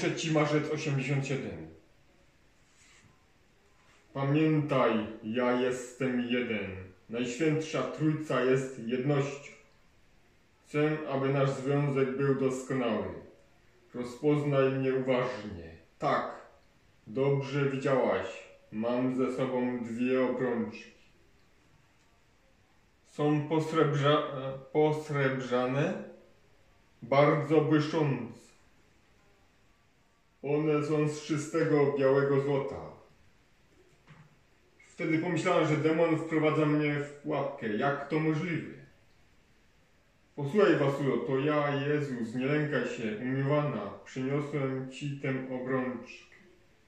3 marzec 87. Pamiętaj, ja jestem jeden. Najświętsza Trójca jest jednością. Chcę, aby nasz związek był doskonały. Rozpoznaj mnie uważnie. Tak, dobrze widziałaś. Mam ze sobą 2 obrączki. Są posrebrzane, bardzo błyszczące. One są z czystego białego złota. Wtedy pomyślałem, że demon wprowadza mnie w pułapkę. Jak to możliwe? Posłuchaj, Wasulo, to ja, Jezus, nie lękaj się, umiłowana, przyniosłem Ci tę obrączkę.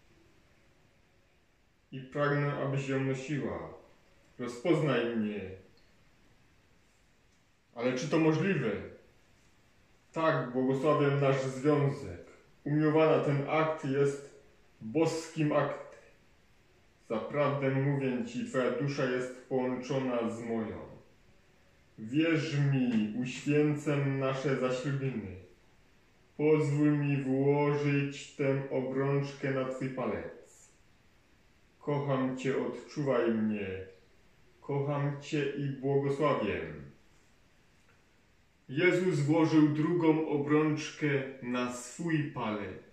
I pragnę, abyś ją nosiła. Rozpoznaj mnie. Ale czy to możliwe? Tak, błogosławię nasz związek. Umiłowana, ten akt jest boskim aktem. Zaprawdę mówię Ci, Twoja dusza jest połączona z moją. Wierz mi, uświęcę nasze zaślubiny. Pozwól mi włożyć tę obrączkę na Twój palec. Kocham Cię, odczuwaj mnie. Kocham Cię i błogosławię. Jezus włożył drugą obrączkę na swój palec.